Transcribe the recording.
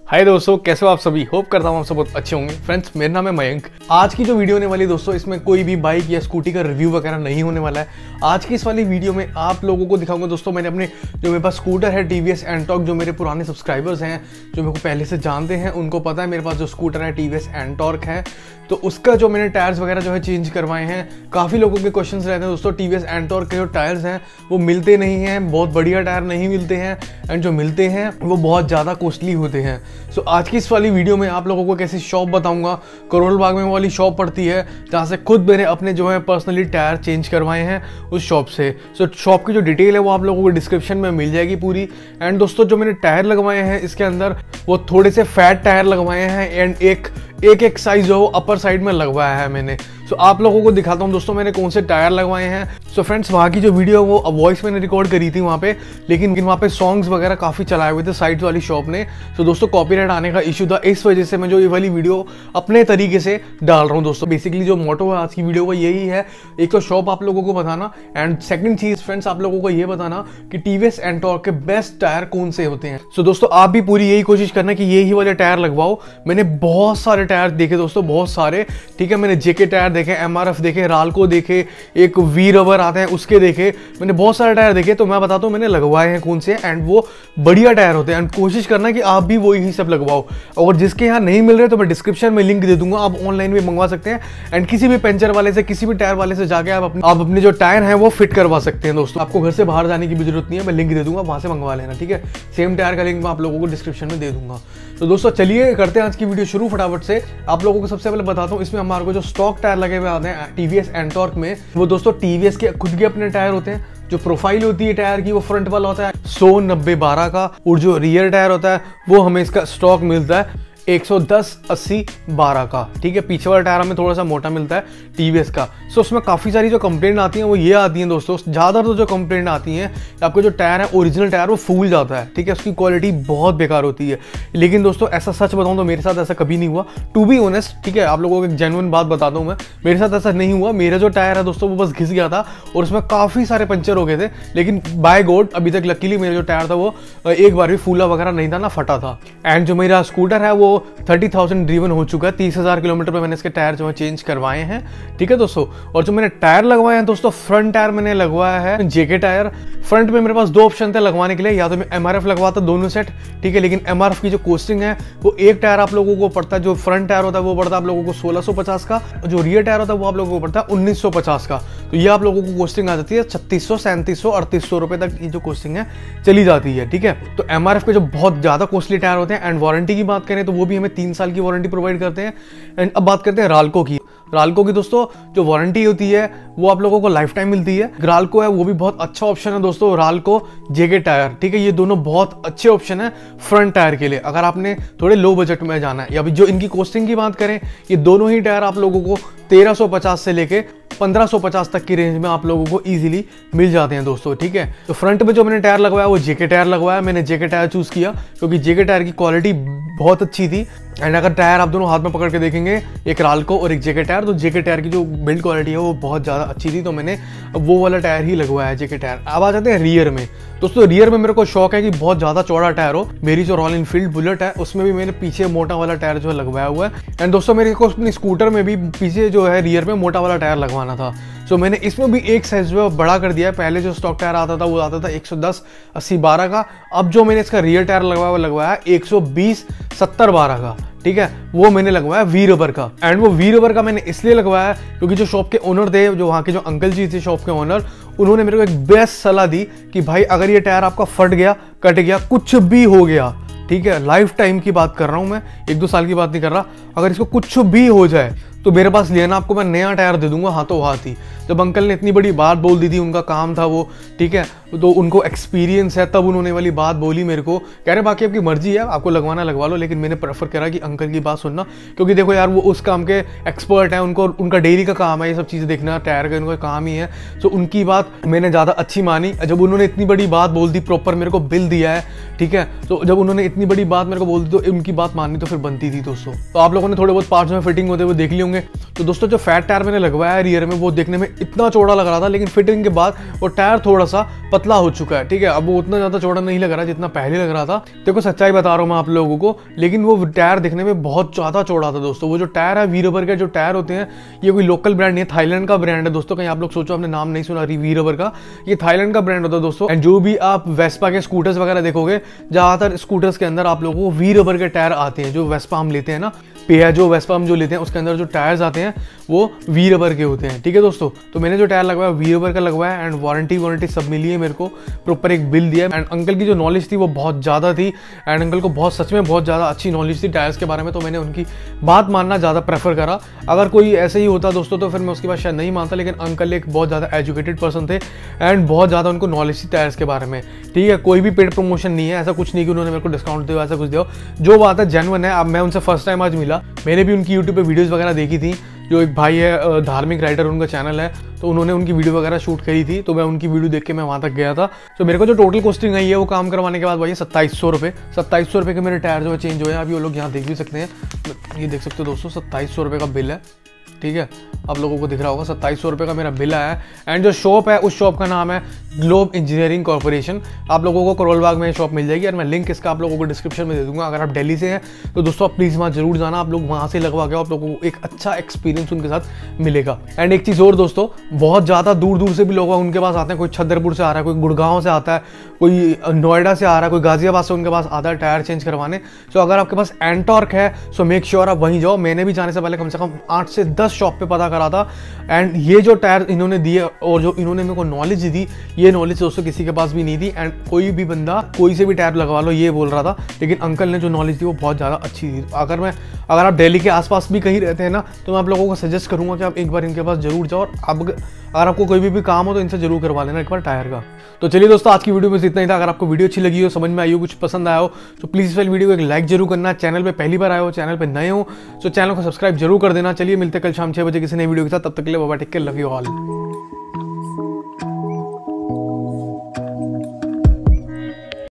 हाय दोस्तों, कैसे हो आप सभी। होप करता हूँ आप सब बहुत अच्छे होंगे। फ्रेंड्स, मेरा नाम है मयंक। आज की जो वीडियो होने वाली है दोस्तों, इसमें कोई भी बाइक या स्कूटी का रिव्यू वगैरह नहीं होने वाला है। आज की इस वाली वीडियो में आप लोगों को दिखाऊंगा दोस्तों, मैंने अपने जो मेरे पास स्कूटर है TVS एंटॉर्क, जो मेरे पुराने सब्सक्राइबर्स हैं जो मेरे को पहले से जानते हैं उनको पता है मेरे पास जो स्कूटर है TVS एंटॉर्क है, तो उसका जो मैंने टायर्स वगैरह जो है चेंज करवाए हैं। काफ़ी लोगों के क्वेश्चंस रहते हैं दोस्तों, TVS एंटॉर्क के जो टायर्स हैं वो मिलते नहीं हैं, बहुत बढ़िया टायर नहीं मिलते हैं, एंड जो मिलते हैं वो बहुत ज़्यादा कॉस्टली होते हैं। सो आज की इस वाली वीडियो में आप लोगों को कैसी शॉप बताऊंगा, करोल बाग में वो वाली शॉप पड़ती है जहाँ से खुद मैंने अपने जो है पर्सनली टायर चेंज करवाए हैं उस शॉप से। सो शॉप की जो डिटेल है वो आप लोगों को डिस्क्रिप्शन में मिल जाएगी पूरी। एंड दोस्तों, जो मैंने टायर लगवाए हैं इसके अंदर वो थोड़े से फैट टायर लगवाए हैं, एंड एक साइज जो अपर साइड में लगवाया है मैंने। सो आप लोगों को दिखाता हूँ दोस्तों मैंने कौन से टायर लगवाए हैं। सो फ्रेंड्स, वहाँ की जो वीडियो वो वॉइस मैंने रिकॉर्ड करी थी वहाँ पे, लेकिन वहाँ पे सॉन्ग्स वगैरह काफ़ी चलाए हुए थे साइड वाली शॉप ने। सो दोस्तों, कॉपीराइट आने का इशू था, इस वजह से मैं जो ये वाली वीडियो अपने तरीके से डाल रहा हूँ दोस्तों। बेसिकली जो मोटो है आज की वीडियो वो यही है, एक तो शॉप आप लोगों को बताना, एंड सेकंड चीज़ फ्रेंड्स आप लोगों को ये बताना कि TVS एंटॉर्क के बेस्ट टायर कौन से होते हैं। सो दोस्तों, आप भी पूरी यही कोशिश करना कि यही वाले टायर लगवाओ। मैंने बहुत सारे टायर देखे दोस्तों, बहुत सारे, ठीक है। मैंने JK टायर देखे, MRF देखे, राल्को देखे, एक वी रबर आते हैं उसके देखे, मैंने बहुत सारे टायर देखे। तो मैं बताता हूँ मैंने लगवाए हैं कौन से, एंड वो बढ़िया टायर होते हैं। एंड कोशिश करना कि आप भी वो ही सब लगवाओ। और जिसके यहाँ नहीं मिल रहे तो मैं डिस्क्रिप्शन में लिंक दे दूंगा, आप ऑनलाइन भी मंगवा सकते हैं। एंड किसी भी पंचर वाले से, किसी भी टायर वाले से जाके आप अपने जो टायर हैं वो फिट करवा सकते हैं दोस्तों। आपको घर से बाहर जाने की भी जरूरत नहीं है, मैं लिंक दे दूंगा, वहां से मंगवा लेना, ठीक है। सेम टायर का लिंक मैं आप लोगों को डिस्क्रिप्शन में दे दूंगा। तो दोस्तों चलिए करते हैं आज की वीडियो शुरू फटाफट से। आप लोगों को सबसे पहले बताता हूँ, इसमें हमारे को जो स्टॉक टायर लगे हुए आते हैं TVS एंटॉर्क में, वो दोस्तों TVS के खुद के अपने टायर होते हैं। जो प्रोफाइल होती है टायर की वो फ्रंट वाला होता है 100 90 12 का, और जो रियर टायर होता है वो हमें इसका स्टॉक मिलता है 110 80 12 का, ठीक है। पीछे वाला टायर हमें थोड़ा सा मोटा मिलता है TVS का। सो उसमें काफ़ी सारी जो कंप्लेंट आती हैं वो ये आती हैं दोस्तों, ज़्यादातर तो जो कंप्लेंट आती हैं आपको जो टायर है ओरिजिनल टायर वो फूल जाता है, ठीक है, उसकी क्वालिटी बहुत बेकार होती है। लेकिन दोस्तों ऐसा सच बताऊं तो मेरे साथ ऐसा कभी नहीं हुआ, टू बी ऑनेस्ट, ठीक है। आप लोगों को एक जेन्युइन बात बताता हूँ मैं, मेरे साथ ऐसा नहीं हुआ। मेरा जो टायर है दोस्तों वो बस घिस गया था और उसमें काफ़ी सारे पंचर हो गए थे, लेकिन बाय गॉड अभी तक लकीली मेरा जो टायर था वो एक बार भी फूला वगैरह नहीं था, ना फटा था। एंड जो मेरा स्कूटर है वो 30,000 ड्रीवन हो चुका है, 30,000 किलोमीटर पे मैंने इसके टायर जो है चेंज करवाए हैं, ठीक है दोस्तों। और जो मैंने टायर लगवाए हैं दोस्तों, फ्रंट टायर मैंने लगवाया है JK टायर। फ्रंट में मेरे पास दो ऑप्शन थे लगवाने के लिए, या तो मैं MRF लगवाता दोनों सेट, ठीक है, लेकिन MRF की जो कॉस्टिंग है वो एक टायर आप लोगों को पड़ता है, जो फ्रंट टायर होता है वो पड़ता है आप लोगों को 1650 का, जो रियर टायर होता है वो आप लोगों को पड़ता है 1950 का। तो ये आप लोगों को कॉस्टिंग आ जाती है 3600 3700 3800 रुपए तक ये जो कॉस्टिंग है चली जाती है, ठीक है। तो MRF के जो बहुत ज्यादा कॉस्टली टायर होते हैं, एंड वारंटी की बात करें तो वो भी हमें 3 साल की वारंटी प्रोवाइड करते हैं। एंड अब बात करते हैं राल्को की। राल्को की दोस्तों जो वारंटी होती है वो आप लोगों को लाइफ टाइम मिलती है। राल्को है वो भी बहुत अच्छा ऑप्शन है दोस्तों, राल्को JK टायर, ठीक है। ये दोनों बहुत अच्छे ऑप्शन है फ्रंट टायर के लिए, अगर आपने थोड़े लो बजट में जाना है। या जो इनकी कॉस्टिंग की बात करें, ये दोनों ही टायर आप लोगों को 1350 से लेके 1550 तक की रेंज में आप लोगों को इजीली मिल जाते हैं दोस्तों, ठीक है। तो फ्रंट में जो मैंने टायर लगवाया वो JK टायर लगवाया। मैंने JK टायर चूज किया क्योंकि JK टायर की क्वालिटी बहुत अच्छी थी। एंड अगर टायर आप दोनों हाथ में पकड़ के देखेंगे, एक राल्को और एक JK टायर, तो JK टायर की जो बिल्ड क्वालिटी है वो बहुत ज़्यादा अच्छी थी, तो मैंने वो वाला टायर ही लगवाया JK टायर। अब आ जाते हैं रियर में दोस्तों। रियर में मेरे को शौक है कि बहुत ज़्यादा चौड़ा टायर हो। मेरी जो रॉयल इनफील्ड बुलेट है उसमें भी मैंने पीछे मोटा वाला टायर जो है लगवाया हुआ है। एंड दोस्तों मेरे को अपनी स्कूटर में भी पीछे जो है रियर में मोटा वाला टायर लगवाना था, तो मैंने इसमें भी एक साइज जो है बड़ा कर दिया है। पहले जो स्टॉक टायर आता था वो आता था 110 80 12 का, अब जो मैंने इसका रियर टायर लगवाया वो लगवाया 120 70 12 का, ठीक है। वो मैंने लगवाया वी रबर का। एंड वो वी रबर का मैंने इसलिए लगवाया क्योंकि जो शॉप के ओनर थे, जो वहाँ के जो अंकल जी थे शॉप के ओनर, उन्होंने मेरे को एक बेस्ट सलाह दी कि भाई अगर ये टायर आपका फट गया, कट गया, कुछ भी हो गया, ठीक है, लाइफ टाइम की बात कर रहा हूँ मैं, 1-2 साल की बात नहीं कर रहा, अगर इसको कुछ भी हो जाए तो मेरे पास लेना, आपको मैं नया टायर दे दूंगा हाथों हाथ ही। जब अंकल ने इतनी बड़ी बात बोल दी थी, उनका काम था वो, ठीक है, तो उनको एक्सपीरियंस है, तब उन्होंने वाली बात बोली मेरे को। कह रहे बाकी आपकी मर्जी है, आपको लगवाना लगवा लो, लेकिन मैंने प्रेफर करा कि अंकल की बात सुनना, क्योंकि देखो यार वो उस काम के एक्सपर्ट हैं, उनको उनका डेली का काम है ये सब चीज़ें देखना, टायर का उनका काम ही है। तो उनकी बात मैंने ज़्यादा अच्छी मानी। जब उन्होंने इतनी बड़ी बात बोल दी, प्रॉपर मेरे को बिल दिया है, ठीक है, तो जब उन्होंने इतनी बड़ी बात मेरे को बोल दी तो उनकी बात माननी तो फिर बनती थी दोस्तों। तो आप लोगों ने थोड़े बहुत पार्ट्स में फिटिंग होते हुए देख लिए होंगे। तो दोस्तों जो फैट टायर मैंने लगवाया है रियर में, वो देखने में इतना चौड़ा लग रहा था, लेकिन फिटिंग के बाद वो टायर थोड़ा सा पतला हो चुका है, ठीक है। अब वो उतना ज़्यादा चौड़ा नहीं लग रहा जितना पहले लग रहा था। देखो सच्चाई बता रहा हूँ मैं आप लोगों को, लेकिन वो टायर दिखने में बहुत ज़्यादा चौड़ा था दोस्तों। वो जो टायर है वी रबर के जो टायर होते हैं, ये कोई लोकल ब्रांड नहीं है, थाईलैंड का ब्रांड है दोस्तों। कहीं आप लोग सोचो आपने नाम नहीं सुना वी रबर का, ये थाईलैंड का ब्रांड होता है दोस्तों। एंड जो भी आप वेस्पा के स्कूटर्स वगैरह देखोगे, ज़्यादातर स्कूटर्स के अंदर आप लोगों को वी रबर के टायर आते हैं। जो वेस्पा हम लेते हैं ना, जो वेस्पा हम जो लेते हैं उसके अंदर जो टायर्स आते हैं वो वी रबर के होते हैं, ठीक है दोस्तों। तो मैंने जो टायर लगवाया वी रबर का लगवाया एंड वारंटी सब मिली है मेरे को, प्रॉपर एक बिल दिया। एंड अंकल की जो नॉलेज थी वो बहुत ज़्यादा थी एंड अंकल को बहुत सच में बहुत ज़्यादा अच्छी नॉलेज थी टायर्स के बारे में, तो मैंने उनकी बात मानना ज़्यादा प्रेफर करा। अगर कोई ऐसे ही होता दोस्तों तो फिर मैं उसकी बात शायद नहीं मानता, लेकिन अंकल एक बहुत ज़्यादा एजुकेटेड पर्सन थे एंड बहुत ज़्यादा उनको नॉलेज थी टायर्स के बारे में, ठीक है। कोई भी पेड प्रमोशन नहीं है, ऐसा कुछ नहीं कि उन्होंने मेरे को डिस्काउंट दिया, ऐसा कुछ दिया। जो बात है जेन्युइन है। अब मैं उनसे फर्स्ट टाइम आज मिला, मैंने भी उनकी यूट्यूब पे वीडियोस वगैरह देखी थी। जो एक भाई है धार्मिक राइटर, उनका चैनल है, तो उन्होंने उनकी वीडियो वगैरह शूट करी थी, तो मैं उनकी वीडियो देख के मैं वहाँ तक गया था। तो मेरे को जो टोटल कॉस्टिंग आई है वो काम करवाने के बाद भाई 2700 रुपये। 2700 रुपये के मेरे टायर जो है चेंज हुए हैं। अभी वो लोग यहाँ देख भी सकते हैं, ये देख सकते हो दोस्तों, 2700 रुपये का बिल है, ठीक है। आप लोगों को दिख रहा होगा 2700 रुपये का मेरा बिल आया है। एंड जो शॉप है उस शॉप का नाम है ग्लोब इंजीनियरिंग कॉर्पोरेशन। आप लोगों को करोल बाग में शॉप मिल जाएगी और मैं लिंक इसका आप लोगों को डिस्क्रिप्शन में दे दूंगा। अगर आप दिल्ली से हैं तो दोस्तों आप प्लीज़ वहाँ जरूर जाना, आप लोग वहाँ से लगवा के आप लोगों को एक अच्छा एक्सपीरियंस उनके साथ मिलेगा। एंड एक चीज़ और दोस्तों, बहुत ज़्यादा दूर दूर से भी लोग उनके पास आते हैं। कोई छतरपुर से आ रहा है, कोई गुड़गांव से आता है, कोई नोएडा से आ रहा है, कोई गाजियाबाद से उनके पास आता है टायर चेंज करवाने। सो अगर आपके पास एंटॉर्क है सो मेक श्योर आप वहीं जाओ। मैंने भी जाने से पहले कम से कम 8 से 10 शॉप पे पता करा था। एंड ये जो टायर इन्होंने दिए और जो इन्होंने मेरे को नॉलेज दी, ये नॉलेज दोस्तों किसी के पास भी नहीं थी। एंड कोई भी बंदा कोई से भी टायर लगवा लो ये बोल रहा था, लेकिन अंकल ने जो नॉलेज दी वो बहुत ज़्यादा अच्छी थी। अगर आप दिल्ली के आसपास भी कहीं रहते हैं ना, तो मैं आप लोगों को सजेस्ट करूंगा कि आप एक बार इनके पास जरूर जाओ। और अगर आपको कोई भी काम हो तो इनसे जरूर करवा लेना एक बार टायर का। तो चलिए दोस्तों, आज की वीडियो में इतना ही था। अगर आपको वीडियो अच्छी लगी हो, समझ में आई हो, कुछ पसंद आया हो, तो प्लीज़ इस वीडियो को एक लाइक जरूर करना। चैनल पे पहली बार आए हो, चैनल पे नए हो तो चैनल को सब्सक्राइब जरूर कर देना। चलिए मिलते हैं कल शाम 6 बजे किसी नई वीडियो के साथ। तब तक के लिए bye bye, take care, love you all.